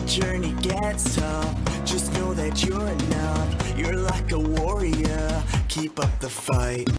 journey gets tough, just know that you're enough. You're like a warrior, keep up the fight.